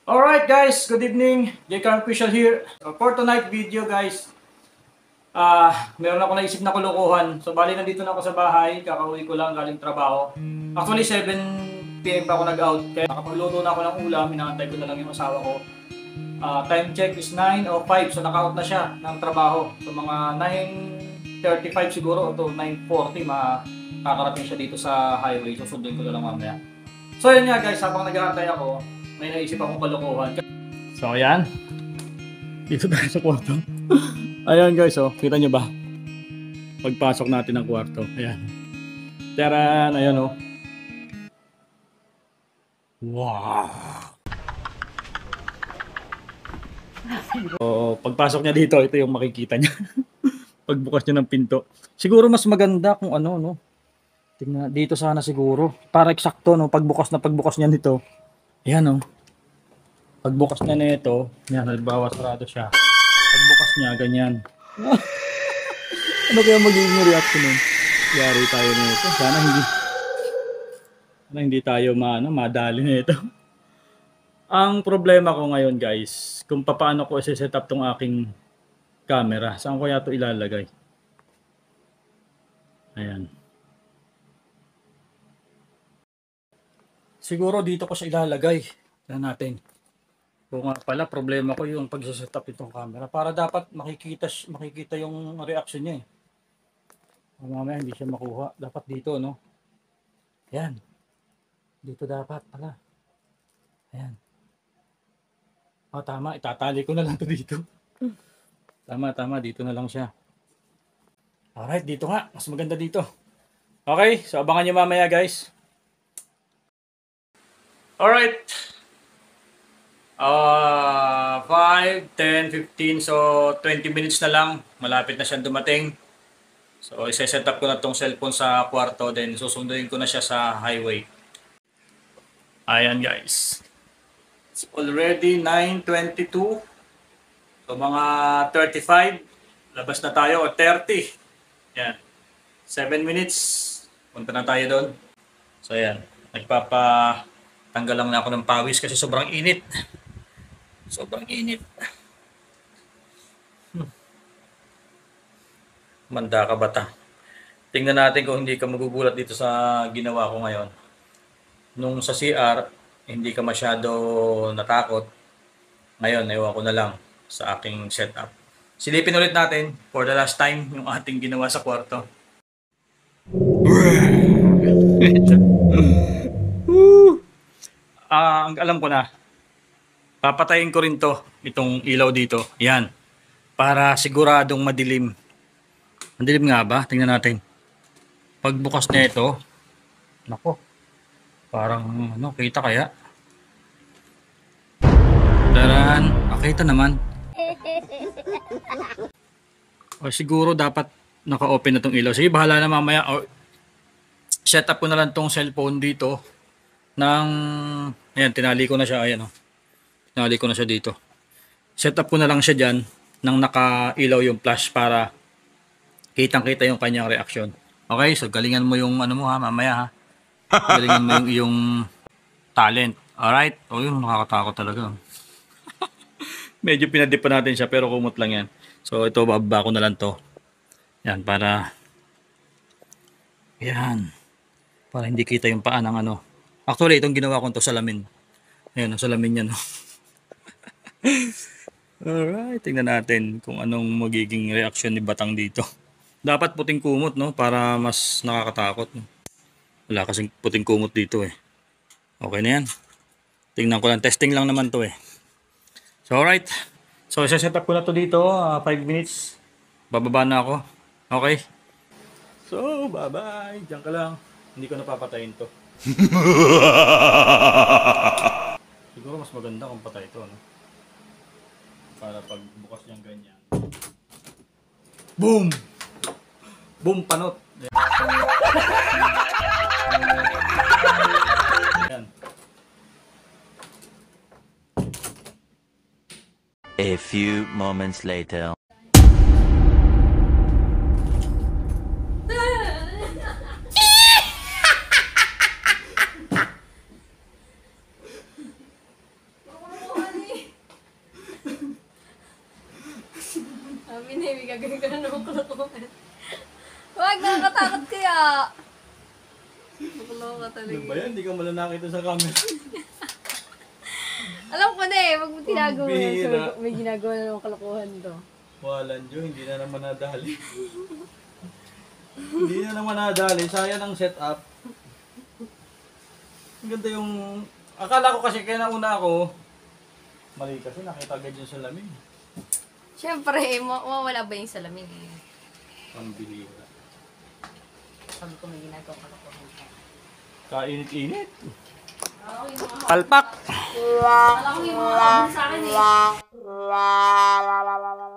Alright guys, good evening. JCarm Official here. For tonight video guys, meron ako naisip na kulukuhan. So bali nandito na ako sa bahay, kakauwi ko lang galing trabaho. Actually 7 PM pa ako nag-out, kaya nakapagluto na ako ng ulam, inaantay ko na lang yung asawa ko. Time check is 9:05, so naka-out na siya ng trabaho. So mga 9:35 siguro o to 9:40 makakarating siya dito sa highway. So sundin ko na lang mamaya. So yun nga guys, habang nag-aantay ako, may naisip akong kalokohan. So ayan. Dito tayo sa kwarto. Ayan guys, oh. Kita nyo ba? Pagpasok natin ng kwarto. Ayan. Taran! Ayan oh. Wow! So, pagpasok niya dito, ito yung makikita niya. Pagbukas niya ng pinto. Siguro mas maganda kung ano, no? Tingnan, dito sana siguro. Para eksakto, no? Pagbukas niya nito. Ayan oh. Pagbukas niya nito, yan, halimbawa sarado siya. Pagbukas niya, ganyan. Ano kaya magiging reaction nun? Yari tayo nito. Sana hindi tayo madali nito. Ang problema ko ngayon guys, kung paano ko i-set up tong aking camera. Saan ko kaya ito ilalagay? Ayan. Siguro dito ko siya ilalagay. Tignan natin. Kung nga pala, problema ko yung pag-set up itong camera. Para dapat makikita yung reaction niya eh. Mamaya hindi siya makuha. Dapat dito, no? Ayan. Dito dapat pala. Ayan. Tama. Itatali ko na lang to dito. Tama. Dito na lang siya. Alright, dito nga. Mas maganda dito. Okay, so abangan nyo mamaya guys. Alright. 5, 10, 15, so 20 minutes na lang. Malapit na siyang dumating. So, isa-set up ko na tong cellphone sa kwarto, then susunduin ko na siya sa highway. Ayan guys. It's already 9:22. So, mga 35. Labas na tayo, o 30. Yan. 7 minutes. Punta na tayo doon. So, ayan. Nagpapatanggal lang na ako ng pawis kasi sobrang init. Sobrang init. Manda ka bata. Tingnan natin kung hindi ka magugulat dito sa ginawa ko ngayon. Nung sa CR, hindi ka masyado natakot. Ngayon, ewan ko na lang sa aking setup. Silipin ulit natin for the last time yung ating ginawa sa kwarto. Ang alam ko na, papatayin ko rin itong ilaw dito. Yan. Para siguradong madilim. Madilim nga ba? Tingnan natin. Pagbukas na ito, nako. Parang kita kaya? Taran, nakita naman. O siguro dapat naka-open na tong ilaw. Sige, bahala na mamaya. O, set up ko na lang tong cellphone dito. Ayan, tinali ko na siya. Ayan o. Tinali ko na siya dito. Set up ko na lang siya dyan nang nakailaw yung flash para kitang-kita yung kanyang reaction. Okay, so galingan mo yung mo ha, mamaya ha. Galingan mo yung iyong talent. Alright? O yun, nakakatakot talaga. Medyo pinadip pa natin siya pero kumot lang yan. So ito, bababa ko na lang to. Yan, para hindi kita yung paa ng Actually, itong ginawa ko to salamin. Ayan, ang salamin niya no. Alright, tingnan natin kung anong magiging reaction ni Batang dito. Dapat puting kumot, no? Para mas nakakatakot. No? Wala kasing puting kumot dito eh. Okay na yan. Tingnan ko lang. Testing lang naman to eh. So, alright. So, isa-set up ko na to dito. 5 minutes. Bababa na ako. Okay? So, bye-bye. Diyan ka lang. Hindi ko napapatayin to. Siguro mas maganda kung patay ito, no? Para pag bukas niyang ganyan. Boom! Boom, panot! Yan. A few moments later. Pinay, gagawin ka na naman kalokohan. Wag, nakakatakot kaya. Nakaloka talaga. Ano ba yan? Hindi ka mala nakita sa camera. Alam ko na eh, wag mo tinagawa. bihira. May ginagawa na naman kalokohan to. Walan Diyo, hindi na naman nadali. Hindi na naman nadali. Sayang ang setup. Ang ganda yung... Akala ko kasi kaya nauna ako. Mali kasi nakita agad yung salamin. Siyempre, mawawala ba yung salamin eh? Pambihira. Sabi ko may ginagawa kalokohan ka. Kainit-init. Ako yung mga... Palpak! Alam ko yung mga habol sa akin eh.